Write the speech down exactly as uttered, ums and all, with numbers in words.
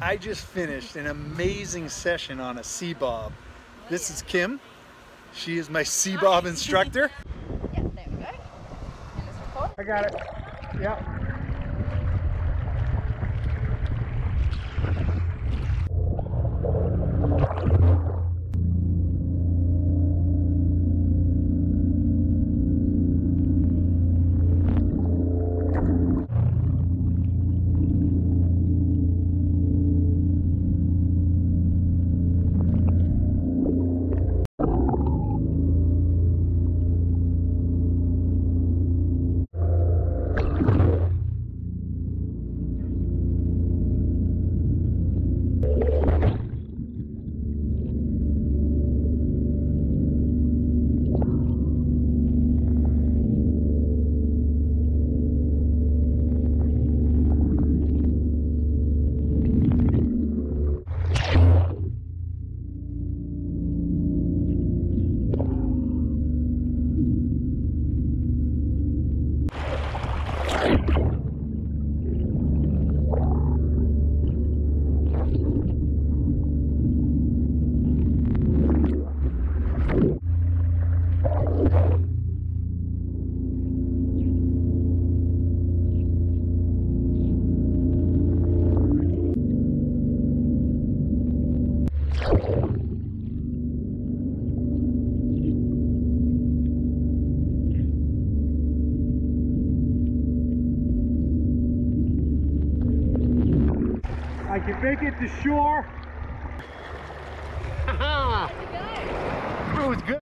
I just finished an amazing session on a Sea Bob. This is Kim. She is my Sea Bob instructor. Yeah, there we go. And let's record. I got it. Yep. I can make it to shore. Haha! It was good.